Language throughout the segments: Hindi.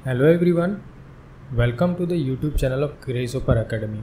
Hello everyone, welcome to the YouTube channel of Grace Hopper Academy।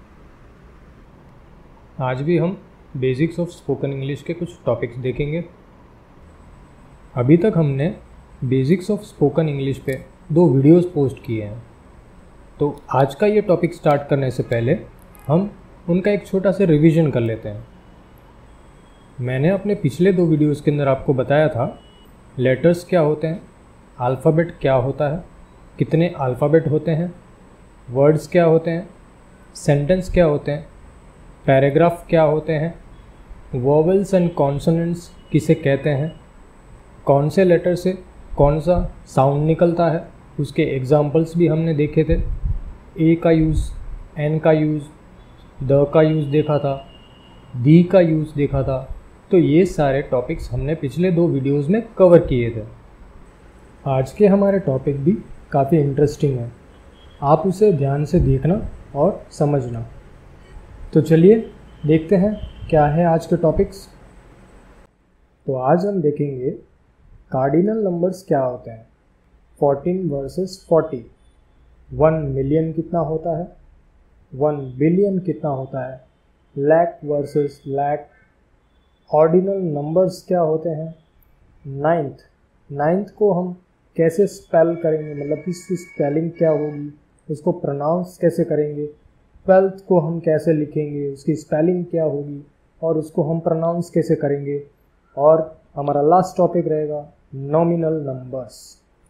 आज भी हम बेसिक्स ऑफ स्पोकन इंग्लिश के कुछ टॉपिक्स देखेंगे। अभी तक हमने बेसिक्स ऑफ स्पोकन इंग्लिश पे 2 वीडियोस पोस्ट किए हैं, तो आज का ये टॉपिक स्टार्ट करने से पहले हम उनका एक छोटा सा रिवीजन कर लेते हैं। मैंने अपने पिछले 2 वीडियोस के अंदर आपको बताया था लेटर्स क्या होते हैं, अल्फ़ाबेट क्या होता है, कितने अल्फ़ाबेट होते हैं, वर्ड्स क्या होते हैं, सेंटेंस क्या होते हैं, पैराग्राफ क्या होते हैं, वोवेल्स एंड कॉन्सोनेंट्स किसे कहते हैं, कौन से लेटर से कौन सा साउंड निकलता है, उसके एग्जाम्पल्स भी हमने देखे थे। ए का यूज़, एन का यूज़, द का यूज़ देखा था, दी का यूज़ देखा था। तो ये सारे टॉपिक्स हमने पिछले 2 वीडियोस में कवर किए थे। आज के हमारे टॉपिक भी काफ़ी इंटरेस्टिंग है, आप उसे ध्यान से देखना और समझना। तो चलिए देखते हैं क्या है आज के टॉपिक्स। तो आज हम देखेंगे कार्डिनल नंबर्स क्या होते हैं, 14 वर्सेस 40, 1 मिलियन कितना होता है, 1 बिलियन कितना होता है, lakh versus lakh, ordinal numbers क्या होते हैं, नाइन्थ को हम कैसे स्पेल करेंगे, मतलब कि इसकी स्पेलिंग क्या होगी, उसको प्रोनाउंस कैसे करेंगे, 12th को हम कैसे लिखेंगे, उसकी स्पेलिंग क्या होगी और उसको हम प्रोनाउंस कैसे करेंगे। और हमारा लास्ट टॉपिक रहेगा नॉमिनल नंबर्स।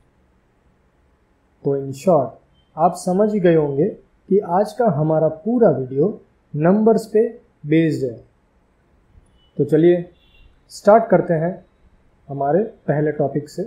तो इन शॉर्ट आप समझ गए होंगे कि आज का हमारा पूरा वीडियो नंबर्स पे बेस्ड है। तो चलिए स्टार्ट करते हैं हमारे पहले टॉपिक से।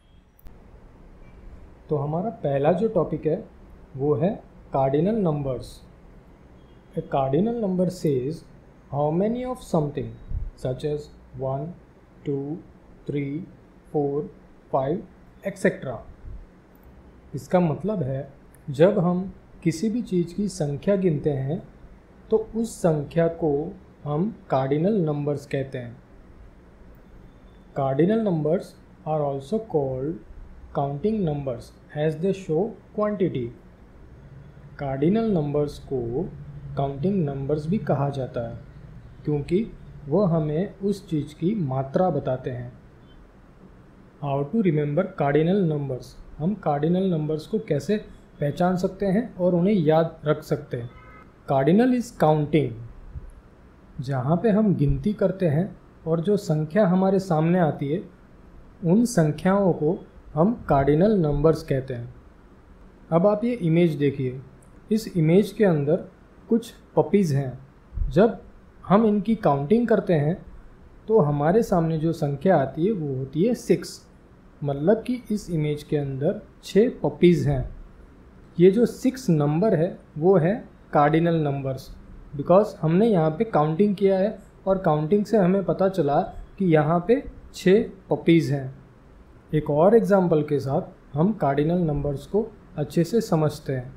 तो हमारा पहला जो टॉपिक है वो है cardinal numbers. A cardinal number says how many of something such as 1, 2, 3, 4, 5 etcetera. इसका मतलब है जब हम किसी भी चीज़ की संख्या गिनते हैं तो उस संख्या को हम कार्डिनल नंबर्स कहते हैं। Cardinal numbers are also called counting numbers as they show quantity. Cardinal numbers को काउंटिंग नंबर्स भी कहा जाता है क्योंकि वह हमें उस चीज़ की मात्रा बताते हैं। How to remember cardinal numbers, हम कार्डिनल नंबर्स को कैसे पहचान सकते हैं और उन्हें याद रख सकते हैं। कार्डिनल इज़ काउंटिंग, जहाँ पे हम गिनती करते हैं और जो संख्या हमारे सामने आती है उन संख्याओं को हम कार्डिनल नंबर्स कहते हैं। अब आप ये इमेज देखिए, इस इमेज के अंदर कुछ पपीज़ हैं। जब हम इनकी काउंटिंग करते हैं तो हमारे सामने जो संख्या आती है वो होती है 6, मतलब कि इस इमेज के अंदर 6 पपीज़ हैं। ये जो 6 नंबर है वो है कार्डिनल नंबर्स, बिकॉज हमने यहाँ पे काउंटिंग किया है और काउंटिंग से हमें पता चला कि यहाँ पे 6 पपीज़ हैं। एक और एग्जाम्पल के साथ हम कार्डिनल नंबर्स को अच्छे से समझते हैं।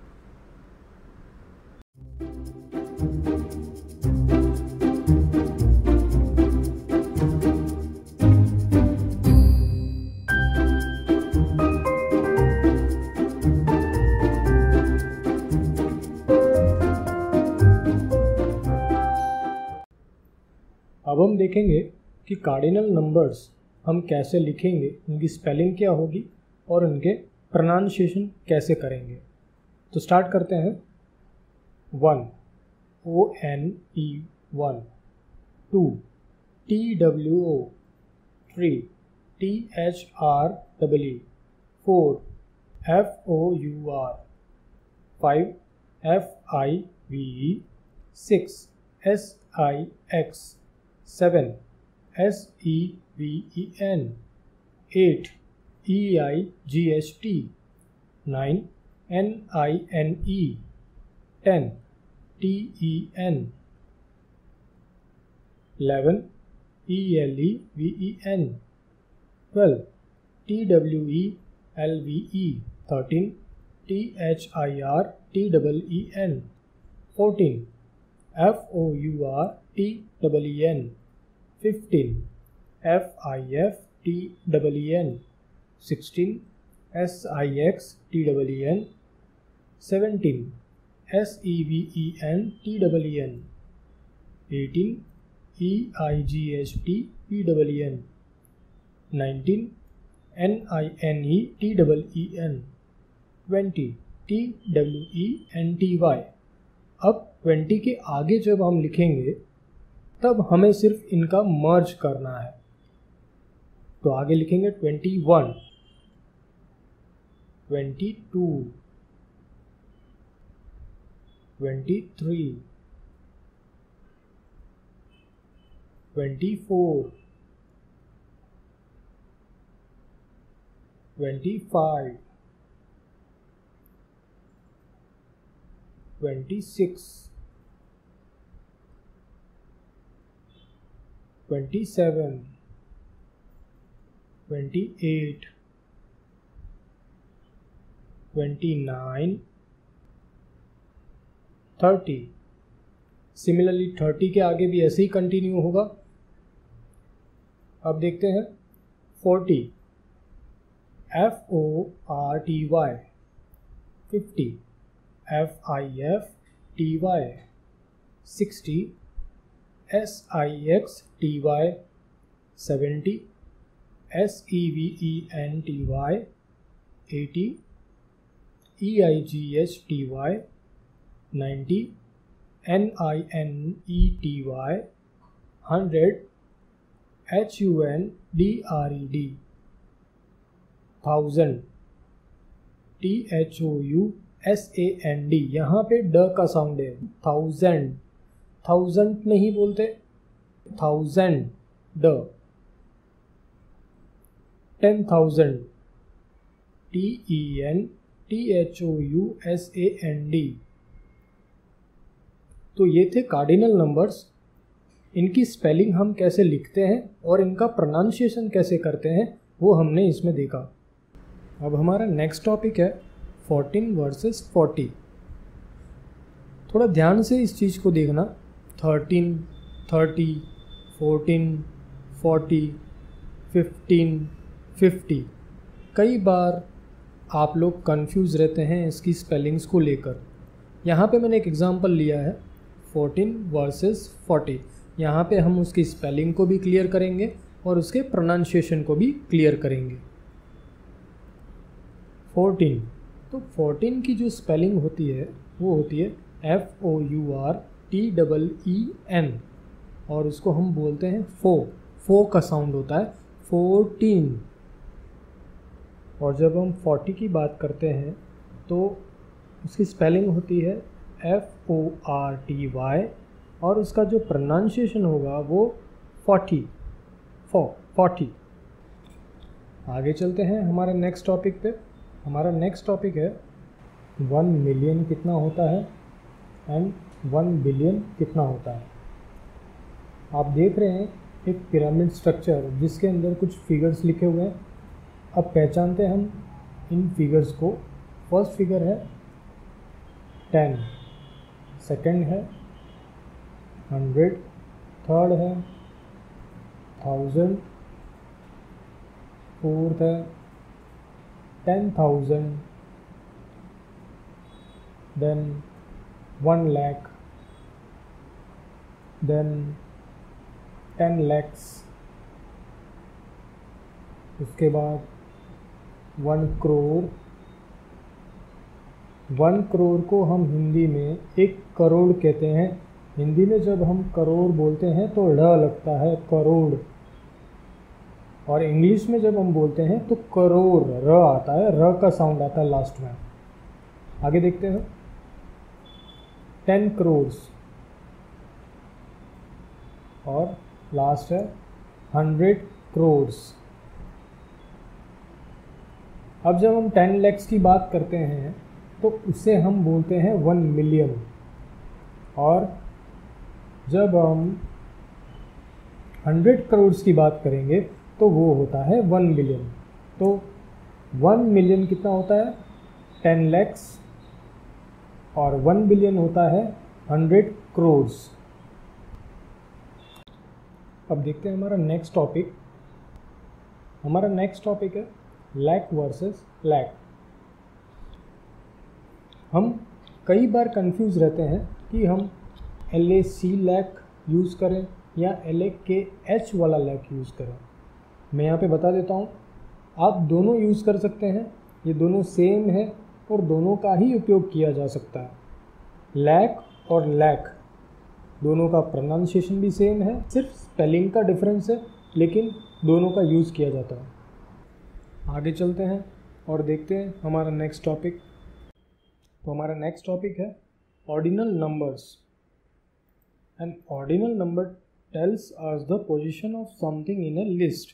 अब हम देखेंगे कि कार्डिनल नंबर्स हम कैसे लिखेंगे, उनकी स्पेलिंग क्या होगी और उनके प्रोनाउंसिएशन कैसे करेंगे। तो स्टार्ट करते हैं। 1 ONE 1, 2 TWO 3 THREE 4 FOUR 5 FIVE 6 SIX 7 SEVEN 8 EIGHT 9 NINE 10 TEN 11 ELEVEN 12 TWELVE 13 THIRTEEN 14 FOURTEN 15 FIFTEN 16 SIXTEEN, 17 SEVENTEEN, 18 EIGHTEEN, 19 NINETEEN, 20 TWENTY। अब 20 के आगे जब हम लिखेंगे तब हमें सिर्फ इनका मर्ज करना है। तो आगे लिखेंगे 21, 22, 23, 24, 25, 26, 27, 28, 29, 30। सिमिलरली 30 के आगे भी ऐसे ही कंटिन्यू होगा। अब देखते हैं 40, FORTY, 50, FIFTY, 60, SIXTY, 70, SEVENTY, 80, EIGHTY, 90, NINETY, 100, HUNDRED, 1000, THOUSAND। यहाँ पे ड का साउंड है। 1000, 1000 नहीं बोलते, 1000 ड। 10,000, TENTHOUSAND। तो ये थे कार्डिनल नंबर्स। इनकी स्पेलिंग हम कैसे लिखते हैं और इनका प्रोनाउंसिएशन कैसे करते हैं वो हमने इसमें देखा। अब हमारा नेक्स्ट टॉपिक है 14 वर्सेस 40। थोड़ा ध्यान से इस चीज़ को देखना। 13, 30, 14, 40, 15, 50। कई बार आप लोग कंफ्यूज रहते हैं इसकी स्पेलिंग्स को लेकर। यहाँ पे मैंने एक एग्जांपल लिया है 14 वर्सेस 40। यहाँ पे हम उसकी स्पेलिंग को भी क्लियर करेंगे और उसके प्रोनाउंसिएशन को भी क्लियर करेंगे। 14, तो 14 की जो स्पेलिंग होती है वो होती है FOURTEEN और उसको हम बोलते हैं फो का साउंड होता है 14। और जब हम 40 की बात करते हैं तो उसकी स्पेलिंग होती है FORTY और उसका जो प्रोनाउंसिएशन होगा वो 40। आगे चलते हैं हमारे नेक्स्ट टॉपिक पे। हमारा नेक्स्ट टॉपिक है 1 मिलियन कितना होता है एंड 1 बिलियन कितना होता है। आप देख रहे हैं एक पिरामिड स्ट्रक्चर जिसके अंदर कुछ फिगर्स लिखे हुए हैं। अब पहचानते हैं हम इन फिगर्स को। फर्स्ट फिगर है 10, सेकंड है 100, थर्ड है 1000, फोर्थ है 10,000, देन 1 lakh, देन 10 lakhs, उसके बाद 1 crore। 1 करोड़ को हम हिंदी में 1 करोड़ कहते हैं। हिंदी में जब हम करोड़ बोलते हैं तो ड़ लगता है करोड़, और इंग्लिश में जब हम बोलते हैं तो करोड़ र आता है, र का साउंड आता है लास्ट में। आगे देखते हैं 10 crores और लास्ट है 100 crores। अब जब हम 10 lakhs की बात करते हैं तो उसे हम बोलते हैं 1 मिलियन, और जब हम 100 करोड़ की बात करेंगे तो वो होता है 1 बिलियन। तो 1 मिलियन कितना होता है 10 lakhs और 1 बिलियन होता है 100 करोड़। अब देखते हैं हमारा नेक्स्ट टॉपिक। हमारा नेक्स्ट टॉपिक है लैक वर्सेस लैक। हम कई बार कंफ्यूज रहते हैं कि हम LAC लैक यूज़ करें या LAKH वाला लैक यूज़ करें। मैं यहाँ पे बता देता हूँ, आप दोनों यूज़ कर सकते हैं, ये दोनों सेम है और दोनों का ही उपयोग किया जा सकता है। लैक और लैक दोनों का प्रोनाउंसिएशन भी सेम है, सिर्फ स्पेलिंग का डिफरेंस है, लेकिन दोनों का यूज़ किया जाता है। आगे चलते हैं और देखते हैं हमारा नेक्स्ट टॉपिक। तो हमारा नेक्स्ट टॉपिक है ordinal numbers. An ordinal number tells us the position of something in a list.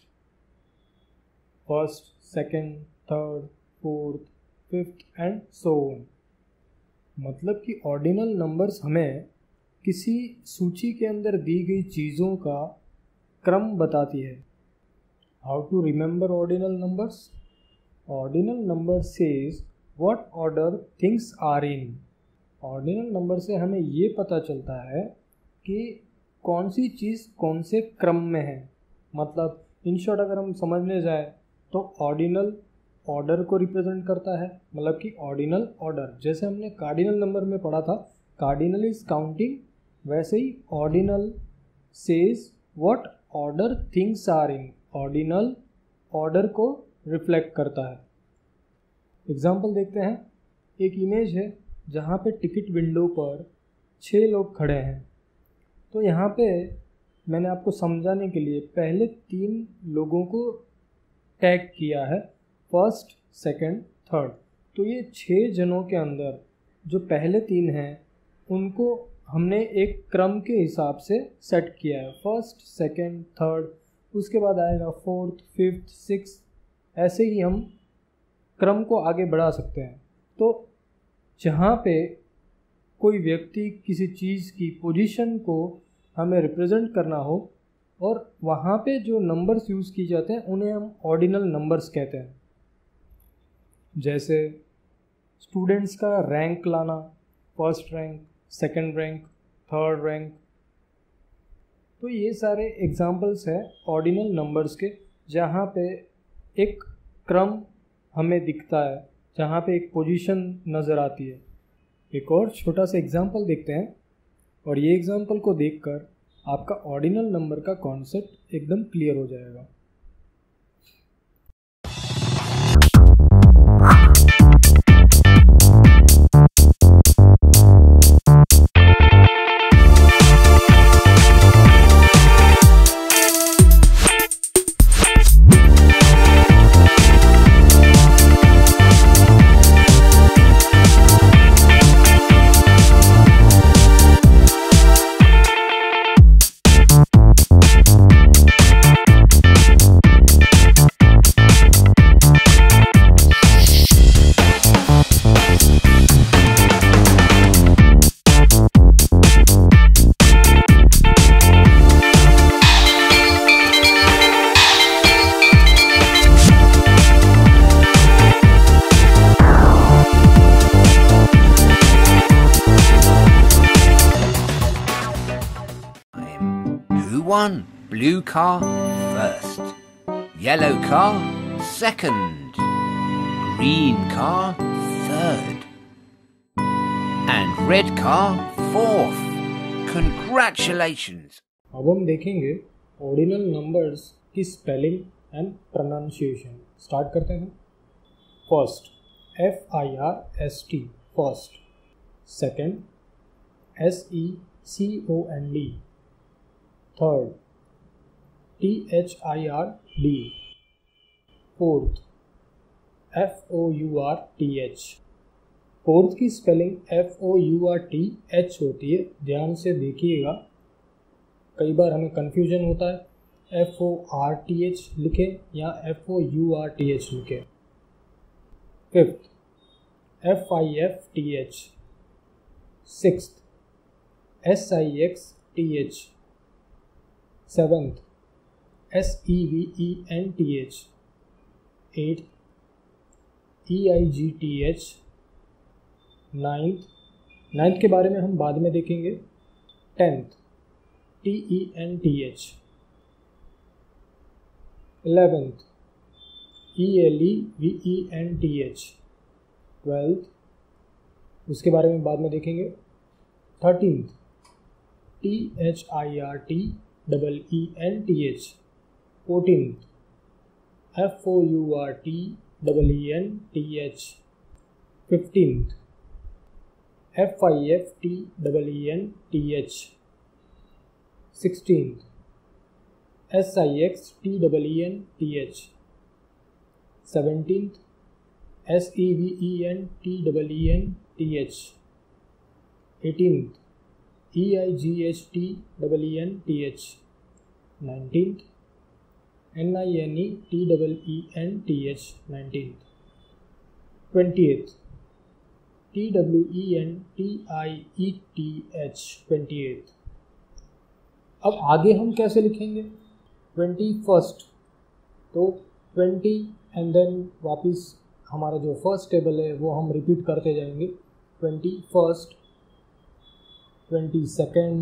First, second, third, fourth, fifth and so on. मतलब कि ऑर्डिनल नंबर्स हमें किसी सूची के अंदर दी गई चीज़ों का क्रम बताती है। How to remember ordinal numbers? Ordinal number says what order things are in. Ordinal number से हमें ये पता चलता है कि कौन सी चीज़ कौन से क्रम में है। मतलब इन शॉर्ट अगर हम समझने जाए तो ऑर्डिनल ऑर्डर को रिप्रेजेंट करता है। मतलब कि ऑर्डिनल ऑर्डर, जैसे हमने कार्डिनल नंबर में पढ़ा था, कार्डिनल इज काउंटिंग, वैसे ही ordinal says what order things are in. Ordinal order को रिफ्लेक्ट करता है। एग्जाम्पल देखते हैं। एक इमेज है जहाँ पे टिकट विंडो पर 6 लोग खड़े हैं। तो यहाँ पे मैंने आपको समझाने के लिए पहले 3 लोगों को टैग किया है, फर्स्ट, सेकंड, थर्ड। तो ये 6 जनों के अंदर जो पहले 3 हैं उनको हमने एक क्रम के हिसाब से सेट किया है, फर्स्ट, सेकंड, थर्ड, उसके बाद आएगा फोर्थ, फिफ्थ, सिक्स्थ। ऐसे ही हम क्रम को आगे बढ़ा सकते हैं। तो जहाँ पे कोई व्यक्ति किसी चीज़ की पोजीशन को हमें रिप्रेजेंट करना हो और वहाँ पे जो नंबर्स यूज़ किए जाते हैं उन्हें हम ऑर्डिनल नंबर्स कहते हैं। जैसे स्टूडेंट्स का रैंक लाना, first rank, second rank, third rank. तो ये सारे एग्जांपल्स हैं ऑर्डिनल नंबर्स के, जहाँ पे एक क्रम हमें दिखता है, जहाँ पे एक पोजीशन नज़र आती है। एक और छोटा सा एग्जांपल देखते हैं और ये एग्जांपल को देखकर आपका ऑर्डिनल नंबर का कॉन्सेप्ट एकदम क्लियर हो जाएगा। One blue car first, yellow car second, green car third, and red car fourth. Congratulations! अब हम देखेंगे ऑर्डिनल नंबर्स की स्पेलिंग एंड प्रोनाउंसिएशन। स्टार्ट करते हैं। First, FIRST, first. Second, SECOND, third, THIRD, fourth, FOURTH। Fourth की स्पेलिंग FOURTH होती है, ध्यान से देखिएगा, कई बार हमें कन्फ्यूजन होता है, FORTH लिखे या FOURTH लिखे। Fifth, FIFTH, sixth, SIXTH, seventh, SEVENTH, eighth, EIGTH, ninth के बारे में हम बाद में देखेंगे। Tenth, TENTH, 11th, ELEVENTH 12th, उसके बारे में बाद में देखेंगे। 13th THIRTEENTH 14th FOURTEENTH 15th FIFTENTH 16th SIXTENTH 17th SEVENTENTH 18th EIGHTENTH 19th NINETEENTH 19th 20th TWENTIETH 28th। अब आगे हम कैसे लिखेंगे? 21st, तो 20 एंड देन वापस हमारा जो फर्स्ट टेबल है वो हम रिपीट करते जाएंगे। 21st 22nd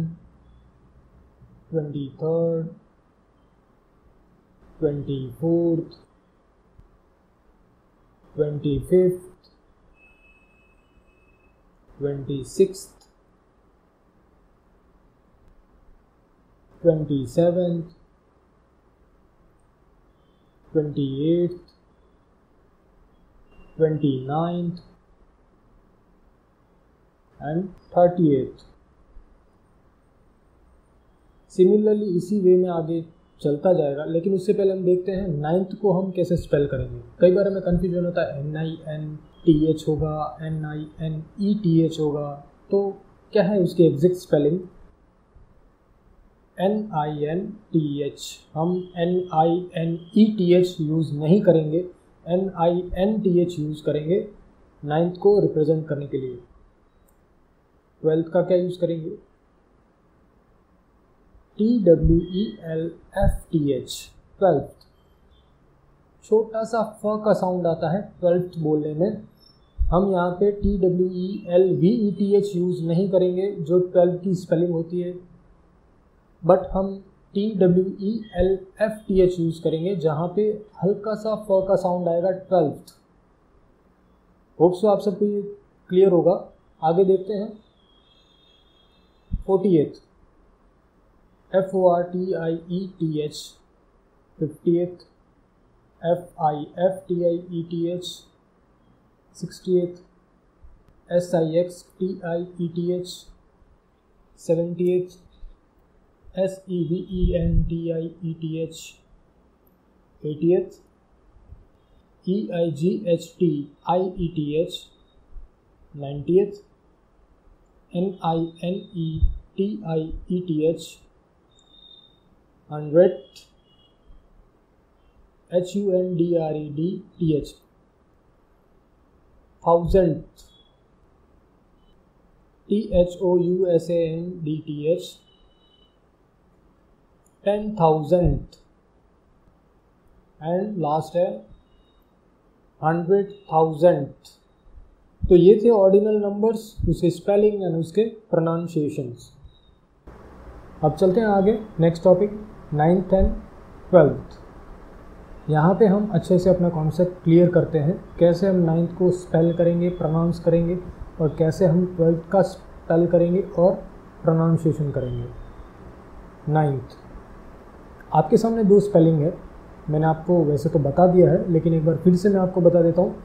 23rd 24th 25th 26th 27th 28th 29th and 30th। Similarly इसी वे में आगे चलता जाएगा, लेकिन उससे पहले हम देखते हैं 9th को हम कैसे स्पेल करेंगे। कई बार हमें कन्फ्यूजन होता है, NINTH होगा, NINETH होगा, तो क्या है उसकी एग्जैक्ट स्पेलिंग? NINTH। हम NINETH यूज़ नहीं करेंगे, NINTH यूज़ करेंगे 9th को रिप्रेजेंट करने के लिए। 12th का क्या यूज़ करेंगे? TWELFTH 12th। छोटा सा फ का साउंड आता है 12th बोलने में। हम यहाँ पे TWELVETH यूज़ नहीं करेंगे जो 12 की स्पेलिंग होती है, बट हम TWELFTH यूज़ करेंगे जहाँ पे हल्का सा फ का साउंड आएगा 12th। होप सो आप सबको ये क्लियर होगा। आगे देखते हैं 40th FORTIETH 50th FIFTIETH 60th SIXTIETH 70th SEVENTIETH 80th EIGHTIETH 90th NINETEETH 100th HUNDREDTH 1000th THOUSANDTH 10,000th and last है 100,000th। तो ये थे ऑर्डिनल नंबर्स, उसके स्पेलिंग एंड उसके प्रोनाउंसिएशंस। अब चलते हैं आगे, next topic 9th and 12th। यहाँ पे हम अच्छे से अपना कॉन्सेप्ट क्लियर करते हैं, कैसे हम 9th को स्पेल करेंगे, प्रोनाउंस करेंगे, और कैसे हम 12th का स्पेल करेंगे और प्रोनाउंसिएशन करेंगे। 9th आपके सामने दो स्पेलिंग है, मैंने आपको वैसे तो बता दिया है, लेकिन एक बार फिर से मैं आपको बता देता हूँ।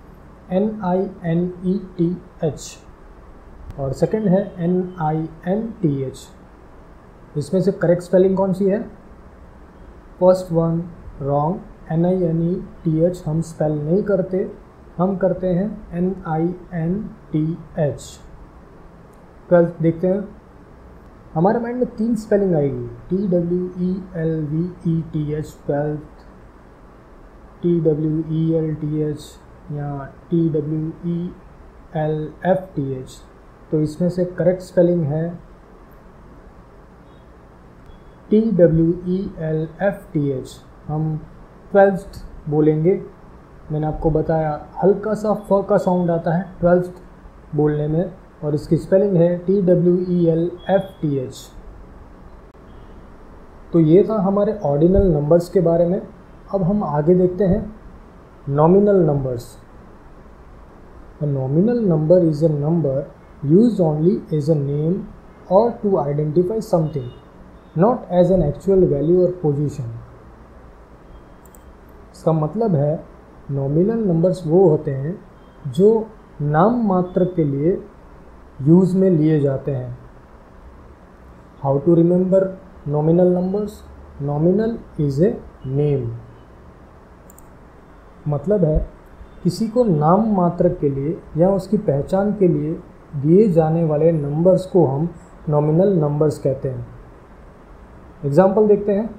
NINETH और सेकंड है NINTH। इसमें से करेक्ट स्पेलिंग कौन सी है? फर्स्ट वन रॉन्ग, NINETH हम स्पेल नहीं करते, हम करते हैं NINTH। 12th देखते हैं। हमारे माइंड में 3 स्पेलिंग आएगी, TWELVETH 12th, TWELTH या TWELFTH। तो इसमें से करेक्ट स्पेलिंग है TWELFTH। हम 12th बोलेंगे, मैंने आपको बताया हल्का सा फ का साउंड आता है 12th बोलने में, और इसकी स्पेलिंग है TWELFTH। तो ये था हमारे ऑर्डिनल नंबर्स के बारे में। अब हम आगे देखते हैं nominal numbers. A nominal number is a number used only as a name or to identify something, not as an actual value or position. इसका मतलब है नॉमिनल नंबर्स वो होते हैं जो नाम मात्र के लिए यूज़ में लिए जाते हैं. How to remember nominal numbers? Nominal is a name. मतलब है किसी को नाम मात्र के लिए या उसकी पहचान के लिए दिए जाने वाले नंबर्स को हम नॉमिनल नंबर्स कहते हैं. एग्जाम्पल देखते हैं.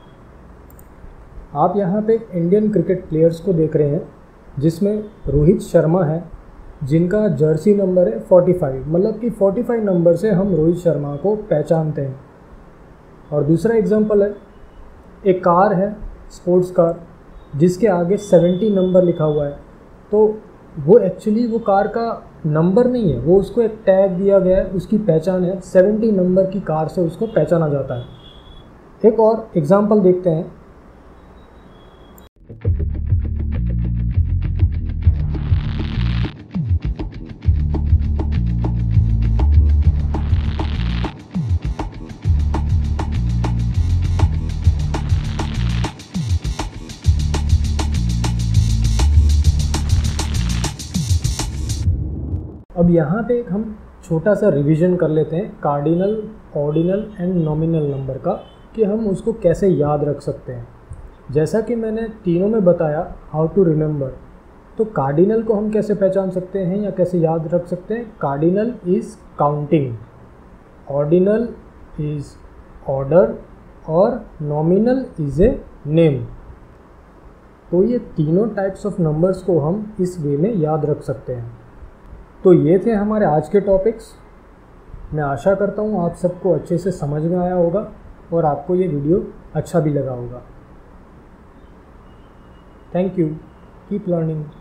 आप यहाँ पे इंडियन क्रिकेट प्लेयर्स को देख रहे हैं जिसमें रोहित शर्मा है जिनका जर्सी नंबर है 45. मतलब कि 45 नंबर से हम रोहित शर्मा को पहचानते हैं. और दूसरा एग्जाम्पल है, एक कार है स्पोर्ट्स कार जिसके आगे 70 नंबर लिखा हुआ है. तो वो एक्चुअली वो कार का नंबर नहीं है, वो उसको एक टैग दिया गया है, उसकी पहचान है. 70 नंबर की कार से उसको पहचाना जाता है. एक और एग्जाम्पल देखते हैं. अब यहाँ पे एक हम छोटा सा रिवीजन कर लेते हैं cardinal, ordinal and nominal number का, कि हम उसको कैसे याद रख सकते हैं. जैसा कि मैंने तीनों में बताया हाउ टू रिमेंबर, तो कार्डिनल को हम कैसे पहचान सकते हैं या कैसे याद रख सकते हैं. Cardinal is counting, ordinal is order और नॉमिनल इज़ ए नेम. तो ये तीनों टाइप्स ऑफ नंबर्स को हम इस वे में याद रख सकते हैं. तो ये थे हमारे आज के टॉपिक्स. मैं आशा करता हूँ आप सबको अच्छे से समझ में आया होगा और आपको ये वीडियो अच्छा भी लगा होगा. Thank you. Keep learning.